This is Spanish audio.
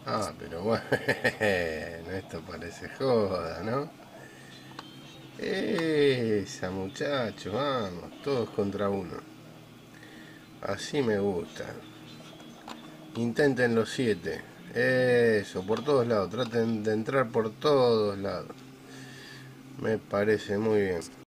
Ah, pero bueno, esto parece joda, ¿no? Esa, muchachos, vamos, todos contra uno. Así me gusta. Intenten los 7. Eso, por todos lados. Traten de entrar por todos lados. Me parece muy bien.